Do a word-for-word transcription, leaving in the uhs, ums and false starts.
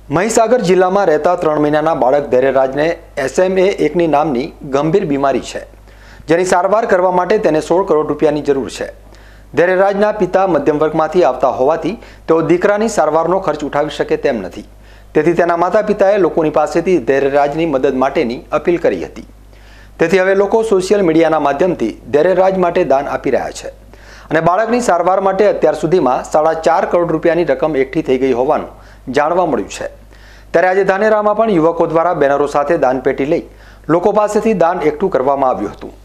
મહીસાગર જિલ્લામાં રહેતા ત્રણ મહિનાના બાળક ધૈર્યરાજને એસએમએ એકની નામની ગંભીર બીમારી છે, જેની સારવાર કરવા માટે તેને સોળ કરોડ રૂપિયાની જરૂર છે। ધૈર્યરાજના પિતા મધ્યમ વર્ગમાંથી આવતા હોવાથી તેઓ દીકરાની સારવારનો ખર્ચ ઉઠાવી શકે તેમ નથી, તેથી તેના માતા પિતાએ લોકોની પાસેથી ધૈર્યરાજની મદદ માટેની અપીલ કરી હતી। તેથી હવે લોકો સોશિયલ મીડિયાના માધ્યમથી ધૈર્યરાજ માટે દાન આપી રહ્યા છે અને બાળકની સારવાર માટે અત્યાર સુધીમાં સાડા ચાર કરોડ રૂપિયાની રકમ એકઠી થઈ ગઈ હોવાનું જાણવા મળ્યું છે। ત્યારે આજે ધાનેરામાં પણ યુવકો દ્વારા બેનરો સાથે દાનપેટી લઈ લોકો પાસેથી દાન એકઠું કરવામાં આવ્યું હતું।